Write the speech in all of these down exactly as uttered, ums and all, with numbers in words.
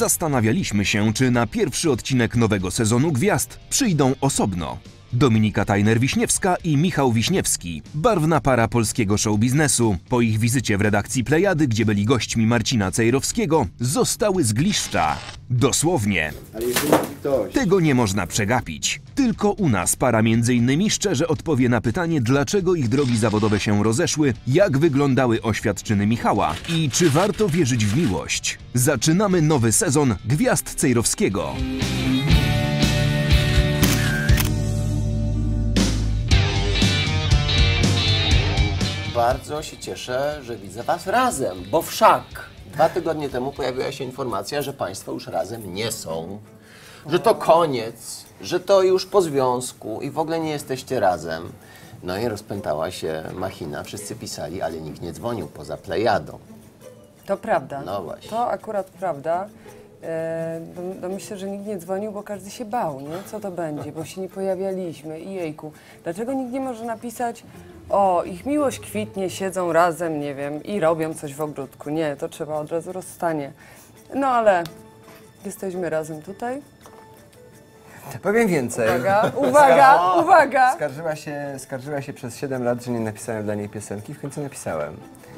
Zastanawialiśmy się, czy na pierwszy odcinek nowego sezonu Gwiazd przyjdą osobno. Dominika Tajner-Wiśniewska i Michał Wiśniewski, barwna para polskiego show biznesu, po ich wizycie w redakcji Plejady, gdzie byli gośćmi Marcina Cejrowskiego, zostały z gliszcza. Dosłownie. Ale jeżeli ktoś... Tego nie można przegapić. Tylko u nas para między innymi szczerze odpowie na pytanie, dlaczego ich drogi zawodowe się rozeszły, jak wyglądały oświadczyny Michała i czy warto wierzyć w miłość. Zaczynamy nowy sezon Gwiazd Cejrowskiego. Bardzo się cieszę, że widzę Was razem, bo wszak dwa tygodnie temu pojawiła się informacja, że Państwo już razem nie są, że to koniec, że to już po związku i w ogóle nie jesteście razem. No i rozpętała się machina, wszyscy pisali, ale nikt nie dzwonił poza Plejadą. To prawda. No właśnie. To akurat prawda. E, no, no myślę, że nikt nie dzwonił, bo każdy się bał, nie? Co to będzie, bo się nie pojawialiśmy i jejku. Dlaczego nikt nie może napisać, o, ich miłość kwitnie, siedzą razem, nie wiem, i robią coś w ogródku. Nie, to trzeba od razu rozstanie. No ale jesteśmy razem tutaj. Powiem więcej. Uwaga, uwaga, uwaga! Skarżyła się, skarżyła się przez siedem lat, że nie napisałem dla niej piosenki, w końcu napisałem.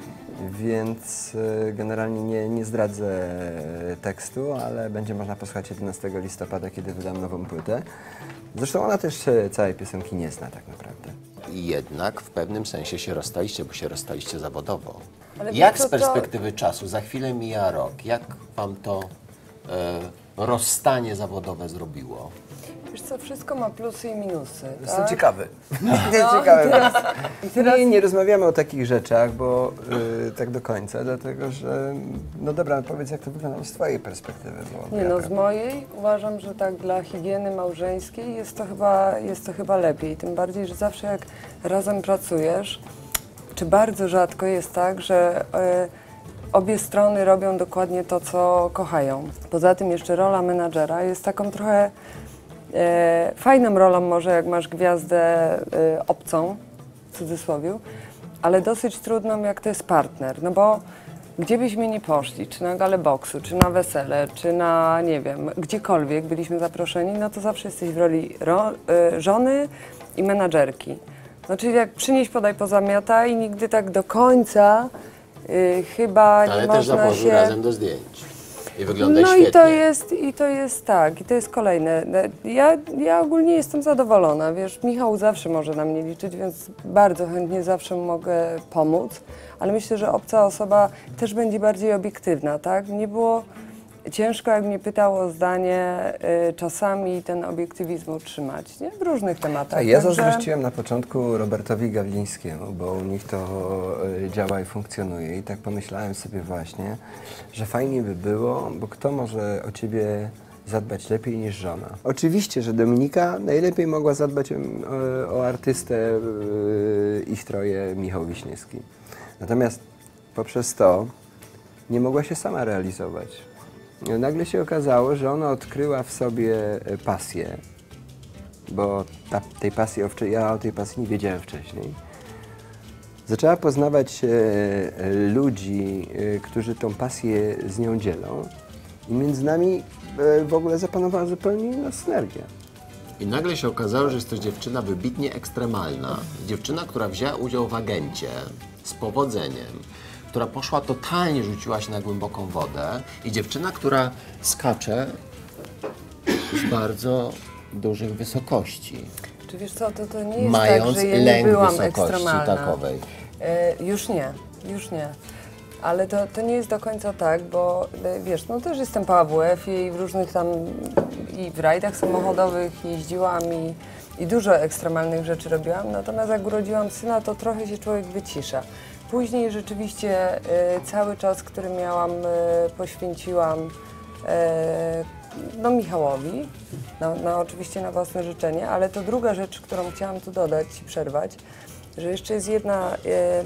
Więc y, generalnie nie, nie zdradzę tekstu, ale będzie można posłuchać jedenastego listopada, kiedy wydam nową płytę. Zresztą ona też y, całej piosenki nie zna tak naprawdę. I jednak w pewnym sensie się rozstaliście, bo się rozstaliście zawodowo. Ale Jak to, z perspektywy to... czasu, za chwilę mija rok, jak Wam to e, rozstanie zawodowe zrobiło? Wiesz co, wszystko ma plusy i minusy. Jestem tak? ciekawy. No, ciekawy. I teraz, i teraz... Nie, nie rozmawiamy o takich rzeczach, bo y, tak do końca, dlatego że, no dobra, powiedz, jak to wygląda z Twojej perspektywy. Bo Nie ja no, prawda. z mojej uważam, że tak dla higieny małżeńskiej jest to chyba, jest to chyba lepiej. Tym bardziej, że zawsze jak razem pracujesz, czy bardzo rzadko jest tak, że y, obie strony robią dokładnie to, co kochają. Poza tym jeszcze rola menadżera jest taką trochę e, fajną rolą może, jak masz gwiazdę e, obcą, w cudzysłowie, ale dosyć trudną, jak to jest partner, no bo gdzie byśmy nie poszli, czy na galę boksu, czy na wesele, czy na, nie wiem, gdziekolwiek byliśmy zaproszeni, no to zawsze jesteś w roli ro, y, żony i menadżerki. Znaczy jak przynieś, podaj, pozamiataj i nigdy tak do końca y, chyba Ale nie też można założył się... razem do zdjęć. I wygląda no świetnie. i to jest, i to jest tak, i to jest kolejne. Ja, ja ogólnie jestem zadowolona, wiesz, Michał zawsze może na mnie liczyć, więc bardzo chętnie zawsze mogę pomóc, ale myślę, że obca osoba też będzie bardziej obiektywna, tak? Mnie było ciężko, jak mnie pytał o zdanie, y, czasami ten obiektywizm utrzymać, nie? W różnych tematach. Tak, ja Także... zazdrościłem na początku Robertowi Gawlińskiemu, bo u nich to y, działa i funkcjonuje i tak pomyślałem sobie właśnie, że fajnie by było, bo kto może o Ciebie zadbać lepiej niż żona. Oczywiście, że Dominika najlepiej mogła zadbać o, o, o artystę y, ich troje, Michał Wiśniewski. Natomiast poprzez to nie mogła się sama realizować. Nagle się okazało, że ona odkryła w sobie pasję, bo ta, tej pasji, ja o tej pasji nie wiedziałem wcześniej. Zaczęła poznawać e, ludzi, e, którzy tą pasję z nią dzielą i między nami e, w ogóle zapanowała zupełnie inna synergia. I nagle się okazało, że jest to dziewczyna wybitnie ekstremalna. Dziewczyna, która wzięła udział w agencie z powodzeniem, która poszła totalnie, rzuciła się na głęboką wodę i dziewczyna, która skacze z bardzo dużych wysokości. Czy wiesz co, to, to nie jest Mając tak, że ja lęk nie byłam wysokości ekstremalna. takowej. E, już nie, już nie. Ale to, to nie jest do końca tak, bo wiesz, no też jestem po A W F-ie i w różnych tam, i w rajdach samochodowych jeździłam i, i dużo ekstremalnych rzeczy robiłam, natomiast jak urodziłam syna, to trochę się człowiek wycisza. Później rzeczywiście y, cały czas, który miałam, y, poświęciłam y, no Michałowi, no, no oczywiście na własne życzenie, ale to druga rzecz, którą chciałam tu dodać i przerwać, że jeszcze jest jedna,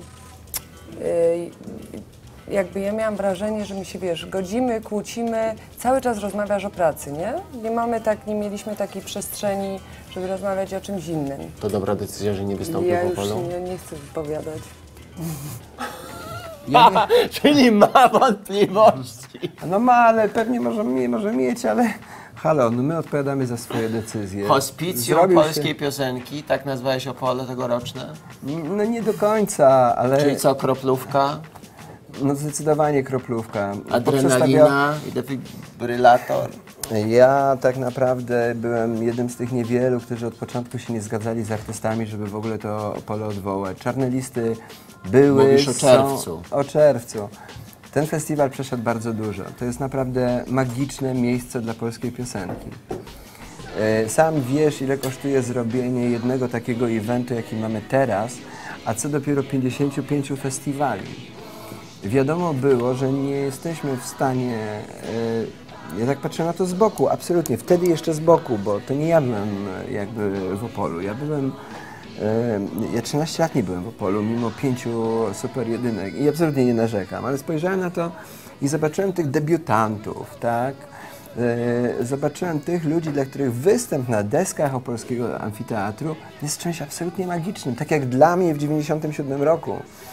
y, y, jakby ja miałam wrażenie, że my się, wiesz, godzimy, kłócimy, cały czas rozmawiasz o pracy, nie? Nie mamy tak, nie mieliśmy takiej przestrzeni, żeby rozmawiać o czymś innym. To dobra decyzja, że nie wystąpił Ja w już Opolu? nie, nie chcę wypowiadać. Ja nie, Czyli ma wątpliwości. no ma, ale pewnie może, nie może mieć, ale halo, no my odpowiadamy za swoje decyzje. Hospicjum Zrobił polskiej się, piosenki, tak nazwałeś Opole tegoroczne? no nie do końca, ale Czyli co, kroplówka, no zdecydowanie kroplówka. adrenalina i defibrylator? Ja tak naprawdę byłem jednym z tych niewielu, którzy od początku się nie zgadzali z artystami, żeby w ogóle to Opole odwołać. Czarne listy były... Mówisz o są- czerwcu. O czerwcu. Ten festiwal przeszedł bardzo dużo. To jest naprawdę magiczne miejsce dla polskiej piosenki. E, Sam wiesz, ile kosztuje zrobienie jednego takiego eventu, jaki mamy teraz, a co dopiero pięćdziesięciu pięciu festiwali. Wiadomo było, że nie jesteśmy w stanie, e, ja tak patrzę na to z boku, absolutnie, wtedy jeszcze z boku, bo to nie ja byłem e, jakby w Opolu, ja byłem, e, ja trzynaście lat nie byłem w Opolu, mimo pięciu super jedynek i absolutnie nie narzekam, ale spojrzałem na to i zobaczyłem tych debiutantów, tak? E, Zobaczyłem tych ludzi, dla których występ na deskach opolskiego amfiteatru jest czymś absolutnie magicznym, tak jak dla mnie w dziewięćdziesiątym siódmym roku.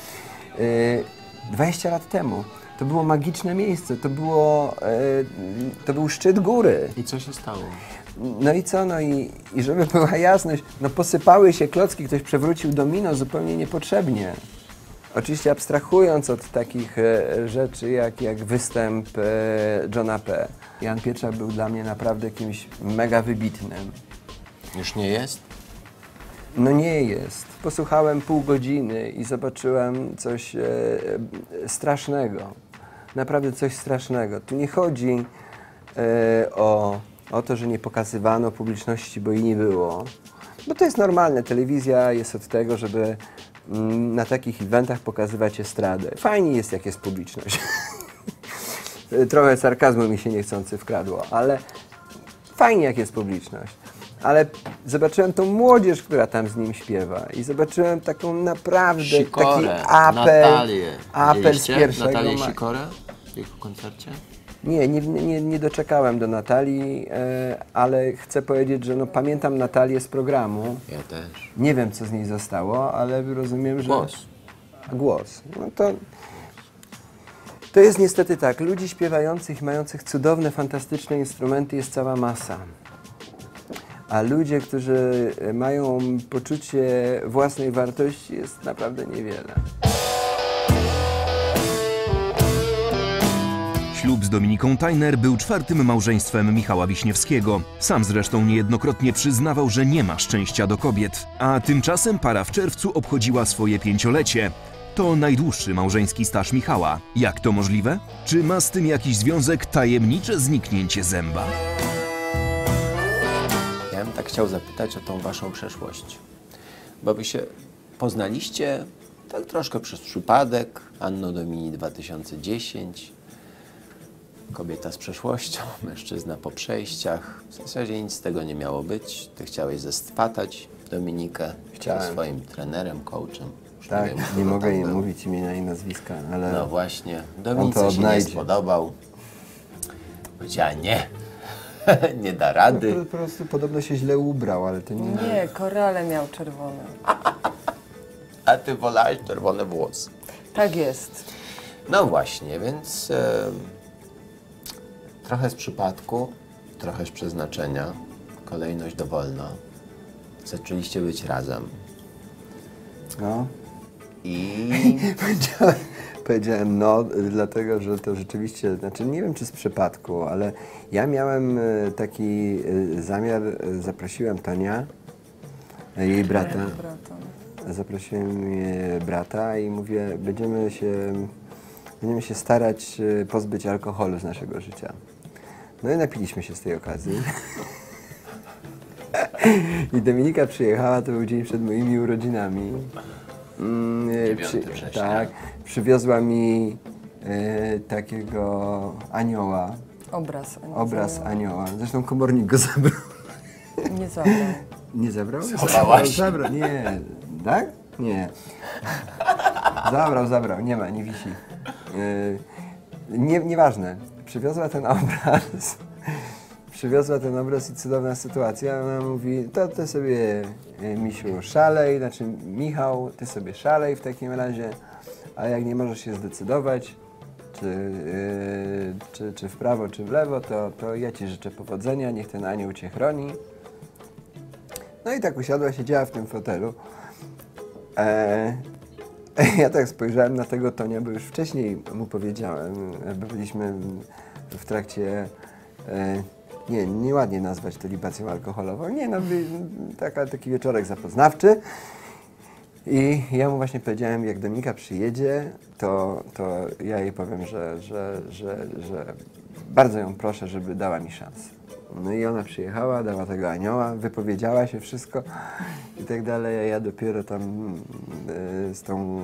E, dwadzieścia lat temu. To było magiczne miejsce, to, było, e, to był szczyt góry. I co się stało? No i co? No i, i żeby była jasność, no posypały się klocki, ktoś przewrócił domino zupełnie niepotrzebnie. Oczywiście abstrahując od takich e, rzeczy jak, jak występ e, Johna P. Jan Pietrzak był dla mnie naprawdę kimś mega wybitnym. Już nie jest? No nie jest. Posłuchałem pół godziny i zobaczyłem coś e, strasznego. Naprawdę coś strasznego. Tu nie chodzi e, o, o to, że nie pokazywano publiczności, bo jej nie było. Bo to jest normalne. Telewizja jest od tego, żeby mm, na takich eventach pokazywać estradę. Fajnie jest, jak jest publiczność. Trochę sarkazmu mi się niechcący wkradło, ale fajnie, jak jest publiczność. Ale zobaczyłem tą młodzież, która tam z nim śpiewa i zobaczyłem taką naprawdę Sikorę, taki apel, Natalię. apel z Widzieliście pierwszego Natalię ma- Sikorę w jego koncercie? Nie, nie, nie, nie doczekałem do Natalii, e, ale chcę powiedzieć, że no, pamiętam Natalię z programu. Ja też. Nie wiem, co z niej zostało, ale rozumiem, że... Głos. Głos. No to... To jest niestety tak. Ludzi śpiewających, mających cudowne, fantastyczne instrumenty jest cała masa. A ludzie, którzy mają poczucie własnej wartości, jest naprawdę niewiele. Ślub z Dominiką Tajner był czwartym małżeństwem Michała Wiśniewskiego. Sam zresztą niejednokrotnie przyznawał, że nie ma szczęścia do kobiet. A tymczasem para w czerwcu obchodziła swoje pięciolecie. To najdłuższy małżeński staż Michała. Jak to możliwe? Czy ma z tym jakiś związek tajemnicze zniknięcie zęba? Ja bym tak chciał zapytać o tą waszą przeszłość. Bo wy się poznaliście tak troszkę przez przypadek. Anno Domini dwa tysiące dziesięć. Kobieta z przeszłością, mężczyzna po przejściach. W zasadzie nic z tego nie miało być. Ty chciałeś zestwatać Dominikę. Chciałem. Swoim trenerem, coachem. Już Tak, wiem, kto nie to mogę tam jej był. mówić imienia i nazwiska, ale... No właśnie, On Dominice to się nie odnajdzie. spodobał. Powiedziała nie, nie da rady. Po, po prostu podobno się źle ubrał, ale to nie... Nie, korale miał czerwone. A ty wolałeś czerwone włosy. Tak jest. No właśnie, więc e, trochę z przypadku, trochę z przeznaczenia, kolejność dowolna. Zaczęliście być razem. No. I Powiedziałem, powiedziałem no, dlatego, że to rzeczywiście, znaczy nie wiem czy z przypadku, ale ja miałem e, taki e, zamiar, e, zaprosiłem Tonia, e, jej brata, Brata. zaprosiłem jej brata i mówię, będziemy się, będziemy się starać e, pozbyć alkoholu z naszego życia. No i napiliśmy się z tej okazji. I Dominika przyjechała, to był dzień przed moimi urodzinami. Mm, e, dziewiątego września. tak, przywiozła mi e, takiego anioła, Obraz. a nie obraz zabrał. anioła. Zresztą komornik go zabrał. Nie zabrał. Nie zabrał? Schowałaś. Zabrał, nie. Tak? Nie. Zabrał, zabrał, nie ma, nie wisi. E, nie, nieważne. Przywiozła ten obraz. Przywiozła ten obraz i cudowna sytuacja. Ona mówi, to ty sobie, e, misiu, szalej, znaczy Michał, ty sobie szalej w takim razie, a jak nie możesz się zdecydować, czy, yy, czy, czy w prawo, czy w lewo, to, to ja ci życzę powodzenia, niech ten anioł cię chroni. No i tak usiadła, siedziała w tym fotelu. E, ja tak spojrzałem na tego Tonia, bo już wcześniej mu powiedziałem, bo byliśmy w trakcie, e, nie, nieładnie nazwać to libacją alkoholową, nie no, by, taka, taki wieczorek zapoznawczy. I ja mu właśnie powiedziałem, jak Dominika przyjedzie, to, to ja jej powiem, że, że, że, że bardzo ją proszę, żeby dała mi szansę. No i ona przyjechała, dała tego anioła, wypowiedziała się wszystko i tak dalej, a ja dopiero tam y, z tą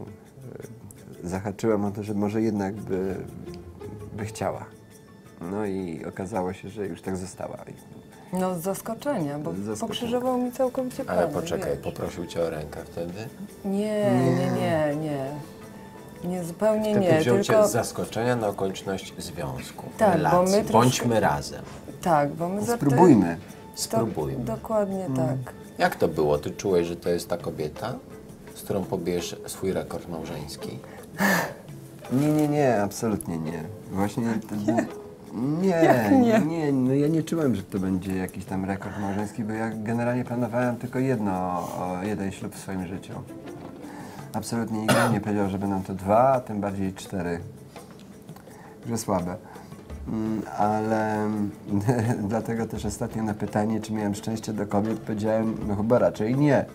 y, zahaczyłem o to, że może jednak by, by chciała. No i okazało się, że już tak została. No z zaskoczenia, bo Z zaskoczenia. pokrzyżował mi całkowicie plany. Ale poczekaj, wiesz. poprosił cię o rękę wtedy? Nie, nie, nie, nie. Nie, zupełnie Wtedy nie, wziął tylko... cię z zaskoczenia na okoliczność związku, Tak, relacji. bo my troszkę- Bądźmy razem. Tak, bo my za- Spróbujmy. To, Spróbujmy. dokładnie tak. Jak to było? Ty czułeś, że to jest ta kobieta, z którą pobijesz swój rekord małżeński? Nie, nie, nie, absolutnie nie. Właśnie to, nie, nie, nie, no ja nie czułem, że to będzie jakiś tam rekord małżeński, bo ja generalnie planowałem tylko jedno, o, jeden ślub w swoim życiu. Absolutnie nikt nie powiedział, że będą to dwa, a tym bardziej cztery. Że słabe. Mm, Ale dlatego też ostatnio na pytanie, czy miałem szczęście do kobiet, powiedziałem, no chyba raczej nie. E,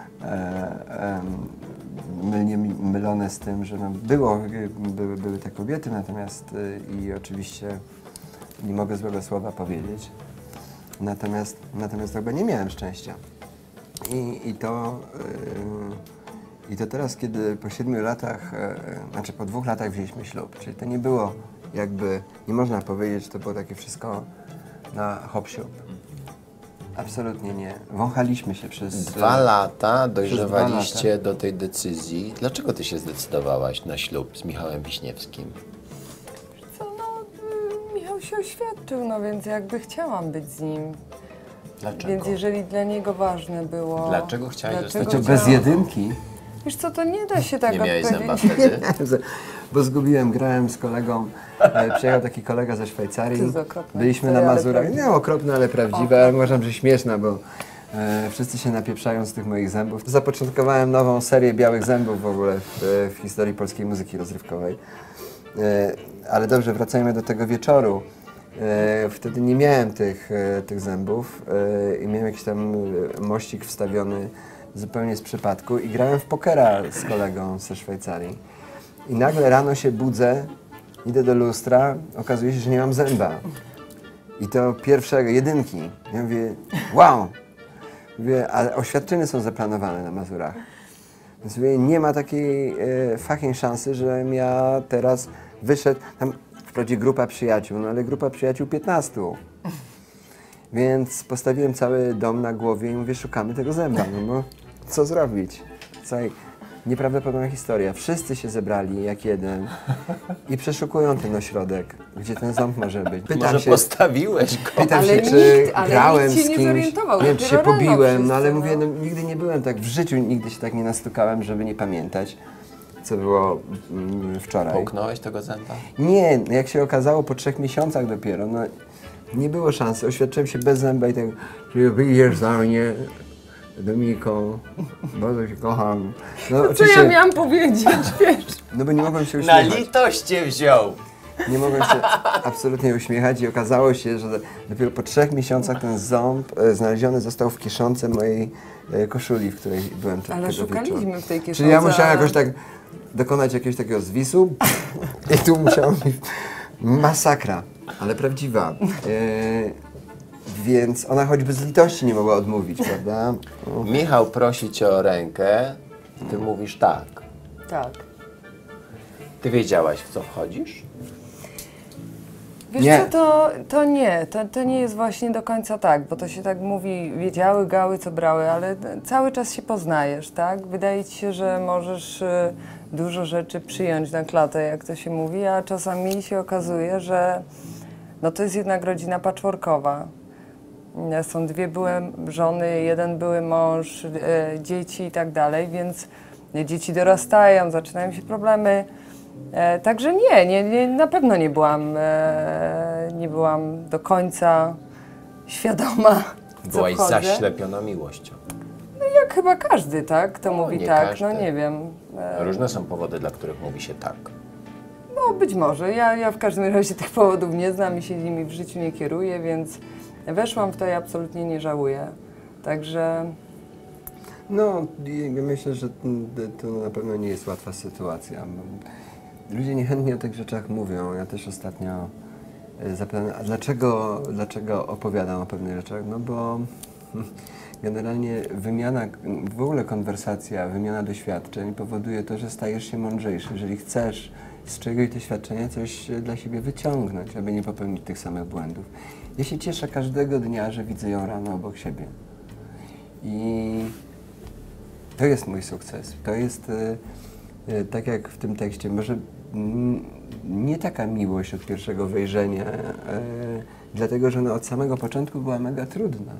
e, mylnie mylone z tym, że no było, były, były te kobiety, natomiast y, i oczywiście nie mogę złego słowa powiedzieć. Natomiast, natomiast chyba nie miałem szczęścia. I, i to... Y, I to teraz, kiedy po siedmiu latach, e, znaczy po dwóch latach wzięliśmy ślub, czyli to nie było jakby, nie można powiedzieć, że to było takie wszystko na hop-siup. Absolutnie nie. Wąchaliśmy się przez... Dwa lata dwa dojrzewaliście do tej decyzji. Dlaczego ty się zdecydowałaś na ślub z Michałem Wiśniewskim? Co, no, y, Michał się oświadczył, no więc jakby chciałam być z nim. Dlaczego? Więc jeżeli dla niego ważne było... Dlaczego chciałeś dlaczego zostać To bez chciałam- jedynki. Wiesz co, to nie da się tak Nie miałeś zęba odpowiedzieć. wtedy? Bo zgubiłem, grałem z kolegą, e, przyjechał taki kolega ze To Szwajcarii, jest okropne byliśmy na historia, ale Mazurach, prawdziwe. nie okropne, ale prawdziwe, ale uważam, że śmieszne, bo e, wszyscy się napieprzają z tych moich zębów. Zapoczątkowałem nową serię białych zębów w ogóle w, w historii polskiej muzyki rozrywkowej. E, ale dobrze, wracajmy do tego wieczoru. E, wtedy nie miałem tych, e, tych zębów e, i miałem jakiś tam e, mościk wstawiony zupełnie z przypadku i grałem w pokera z kolegą ze Szwajcarii. I nagle rano się budzę, idę do lustra, okazuje się, że nie mam zęba. I to pierwszego, jedynki. Ja mówię, wow! Mówię, ale oświadczyny są zaplanowane na Mazurach. Więc mówię, nie ma takiej e, fucking szansy, żebym ja teraz wyszedł, tam wprawdzie grupa przyjaciół, no ale grupa przyjaciół piętnastu. Więc postawiłem cały dom na głowie i mówię, szukamy tego zęba, no bo co zrobić? Słuchaj, nieprawdopodobna historia. Wszyscy się zebrali jak jeden i przeszukują ten ośrodek, gdzie ten ząb może być. Pytam Może się, postawiłeś go? pytam Ale się, nikt- czy ale grałem nikt się z nie kimś, zorientował, nie wiem, czy się dopiero rano pobiłem, no wszyscy, ale no. mówię, no, nigdy nie byłem tak, w życiu nigdy się tak nie nastukałem, żeby nie pamiętać, co było mm, wczoraj. Połknąłeś tego zęba? Nie, jak się okazało po trzech miesiącach dopiero, no nie było szansy. Oświadczyłem się bez zęba i tak, że wyjdziesz za mnie, Dominiko, bardzo cię kocham. No, Co oczywiście, ja miałam powiedzieć, wiesz? no bo nie mogłem się Na uśmiechać. litość cię wziął! Nie mogłem się absolutnie uśmiechać i okazało się, że dopiero po trzech miesiącach ten ząb e, znaleziony został w kieszonce mojej e, koszuli, w której byłem te- Ale tego szukaliśmy wieczoru. w tej kieszonce. Czyli ja musiałem a- jakoś tak dokonać jakiegoś takiego zwisu i tu musiała mi masakra, ale prawdziwa. E, więc ona choćby z litości nie mogła odmówić, prawda? O. Michał prosi cię o rękę, ty mówisz tak. Tak. Ty wiedziałaś, w co wchodzisz? Wiesz Nie. co, to, to nie, to, to nie jest właśnie do końca tak, bo to się tak mówi, wiedziały, gały, co brały, ale cały czas się poznajesz, tak? Wydaje ci się, że możesz y, dużo rzeczy przyjąć na klatę, jak to się mówi, a czasami się okazuje, że no to jest jednak rodzina patchworkowa. Są dwie były żony, jeden były mąż, e, dzieci i tak dalej, więc dzieci dorastają, zaczynają się problemy. E, także nie, nie, nie, na pewno nie byłam, e, nie byłam do końca świadoma, w co Byłaś wchodzę. zaślepiona miłością. Jak chyba każdy, tak? Kto mówi nie tak, każdy. no nie wiem. E, Różne są powody, dla których mówi się tak. no być może. Ja, ja w każdym razie tych powodów nie znam i się nimi w życiu nie kieruję, więc weszłam w to i absolutnie nie żałuję. Także No, i myślę, że to na pewno nie jest łatwa sytuacja. Ludzie niechętnie o tych rzeczach mówią. Ja też ostatnio zapytałem, a dlaczego, dlaczego opowiadam o pewnych rzeczach? No bo generalnie wymiana, w ogóle konwersacja, wymiana doświadczeń powoduje to, że stajesz się mądrzejszy. Jeżeli chcesz z czegoś doświadczenia coś dla siebie wyciągnąć, aby nie popełnić tych samych błędów. Ja się cieszę każdego dnia, że widzę ją rano obok siebie. I to jest mój sukces. To jest, e, e, tak jak w tym tekście, może m, nie taka miłość od pierwszego wejrzenia, e, dlatego że ona od samego początku była mega trudna.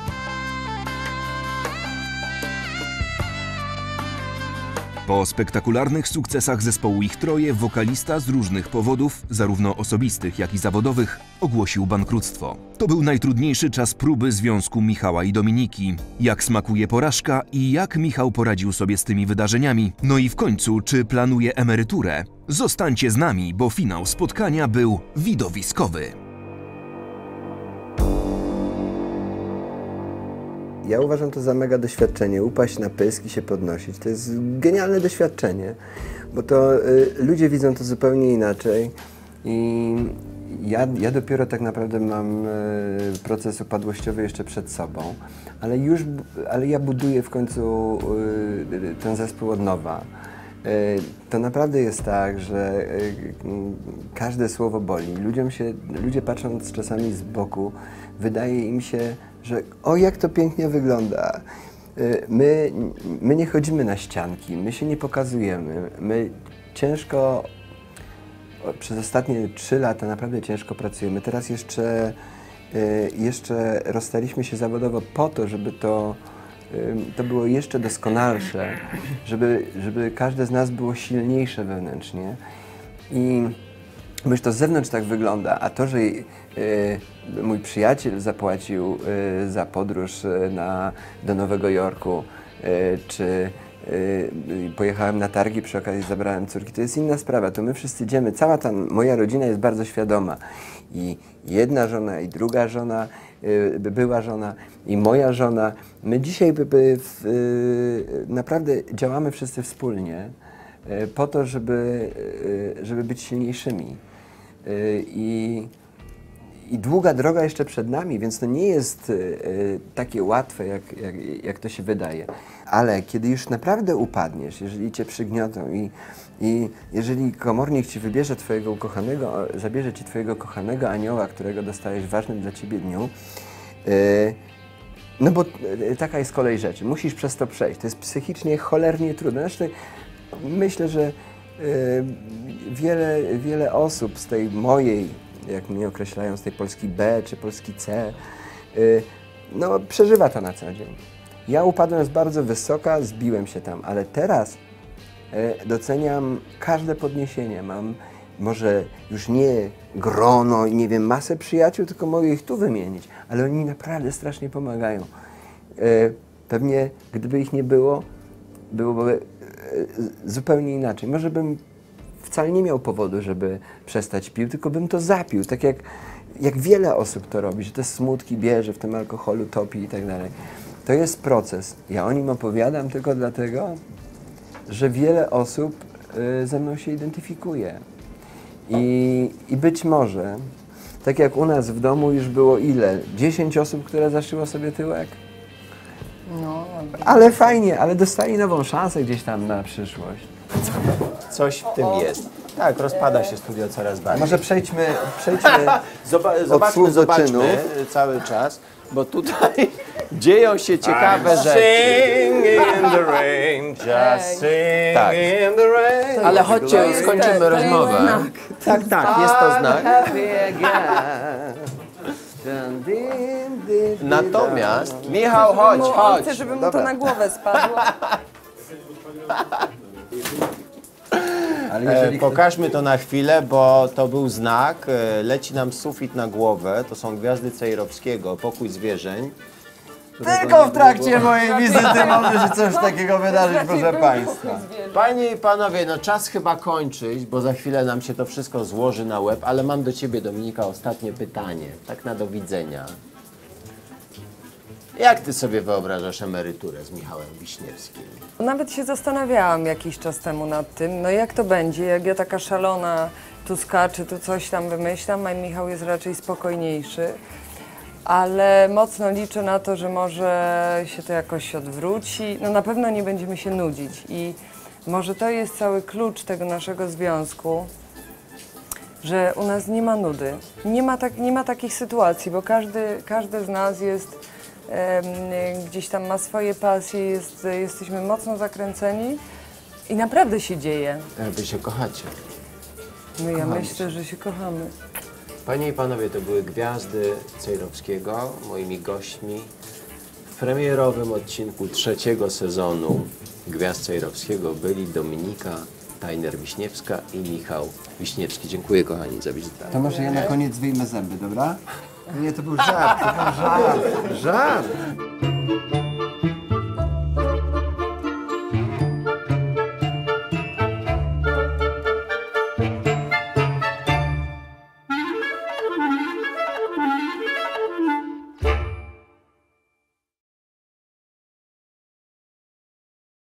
Po spektakularnych sukcesach zespołu Ich Troje wokalista z różnych powodów, zarówno osobistych, jak i zawodowych, ogłosił bankructwo. To był najtrudniejszy czas próby związku Michała i Dominiki. Jak smakuje porażka i jak Michał poradził sobie z tymi wydarzeniami? No i w końcu, czy planuje emeryturę? Zostańcie z nami, bo finał spotkania był widowiskowy. Ja uważam to za mega doświadczenie, upaść na pysk i się podnosić. To jest genialne doświadczenie, bo to y, ludzie widzą to zupełnie inaczej i ja, ja dopiero tak naprawdę mam y, proces upadłościowy jeszcze przed sobą, ale już, ale ja buduję w końcu y, ten zespół od nowa. Y, to naprawdę jest tak, że y, y, każde słowo boli. Ludziom się, ludzie patrząc czasami z boku, wydaje im się, że o jak to pięknie wygląda. My, my nie chodzimy na ścianki, my się nie pokazujemy. My ciężko, przez ostatnie trzy lata naprawdę ciężko pracujemy. Teraz jeszcze, jeszcze rozstaliśmy się zawodowo po to, żeby to, to było jeszcze doskonalsze, żeby, żeby każde z nas było silniejsze wewnętrznie. I myślę, że to z zewnątrz tak wygląda, a to, że y, mój przyjaciel zapłacił y, za podróż y, na, do Nowego Jorku, y, czy y, pojechałem na targi, przy okazji zabrałem córki, to jest inna sprawa. To my wszyscy idziemy, cała ta moja rodzina jest bardzo świadoma. I jedna żona, i druga żona, y, była żona, i moja żona. My dzisiaj by, by, w, y, naprawdę działamy wszyscy wspólnie y, po to, żeby, y, żeby być silniejszymi. I, I długa droga jeszcze przed nami, więc to nie jest y, takie łatwe, jak, jak, jak to się wydaje. Ale kiedy już naprawdę upadniesz, jeżeli cię przygniotą i, i jeżeli komornik ci wybierze twojego ukochanego, zabierze ci twojego kochanego anioła, którego dostałeś w ważnym dla ciebie dniu, y, no bo y, taka jest kolej rzeczy. Musisz przez to przejść. To jest psychicznie cholernie trudne. Zresztą myślę, że Wiele, wiele osób z tej mojej, jak mnie określają, z tej Polski B czy Polski C, no przeżywa to na co dzień. Ja upadłem z bardzo wysoka, zbiłem się tam, ale teraz doceniam każde podniesienie. Mam może już nie grono i nie wiem, masę przyjaciół, tylko mogę ich tu wymienić, ale oni mi naprawdę strasznie pomagają. Pewnie gdyby ich nie było, byłoby zupełnie inaczej. Może bym wcale nie miał powodu, żeby przestać pił, tylko bym to zapił, tak jak, jak wiele osób to robi, że te smutki bierze, w tym alkoholu topi i tak dalej. To jest proces. Ja o nim opowiadam tylko dlatego, że wiele osób y, ze mną się identyfikuje. I, I być może, tak jak u nas w domu już było ile? dziesięć osób, które zaszyło sobie tyłek? no, Ale fajnie, ale dostali nową szansę gdzieś tam na przyszłość. Coś w tym jest. Tak, rozpada się studio coraz bardziej. Może przejdźmy, przejdźmy Zoba od zobaczmy, słów do zobaczmy czynów. cały czas, bo tutaj dzieją się ciekawe rzeczy. Sing in the rain, just sing Tak. in the rain. Ale chodźcie, To jest skończymy ten- to jest rozmowę. znak. Tak, tak, jest to znak. Natomiast, Michał, chodź, Mu- on chodź. chce, żeby mu Dobra. to na głowę spadło. Ale E, jeżeli ktoś... pokażmy to na chwilę, bo to był znak. E, leci nam sufit na głowę. To są gwiazdy Cejrowskiego, pokój zwierzeń. Tylko w trakcie mojej wizyty może się coś takiego wydarzyć, proszę Państwa. Panie i panowie, no czas chyba kończyć, bo za chwilę nam się to wszystko złoży na łeb, ale mam do ciebie, Dominika, ostatnie pytanie. Tak na do widzenia. Jak ty sobie wyobrażasz emeryturę z Michałem Wiśniewskim? Nawet się zastanawiałam jakiś czas temu nad tym, no jak to będzie, jak ja taka szalona tu skaczę, tu coś tam wymyślam, a Michał jest raczej spokojniejszy. Ale mocno liczę na to, że może się to jakoś odwróci. No na pewno nie będziemy się nudzić i może to jest cały klucz tego naszego związku, że u nas nie ma nudy. Nie ma, tak, nie ma takich sytuacji, bo każdy, każdy z nas jest, em, gdzieś tam ma swoje pasje, jest, jesteśmy mocno zakręceni i naprawdę się dzieje. E, Wy się kochacie. No ja Kochamy myślę, że się kochamy. Panie i panowie, to były gwiazdy Cejrowskiego, moimi gośćmi w premierowym odcinku trzeciego sezonu Gwiazd Cejrowskiego byli Dominika Tajner-Wiśniewska i Michał Wiśniewski. Dziękuję, kochani, za wizytę. To może ja na koniec wyjmę zęby, dobra? Nie, to był żart, to był żart. Żart!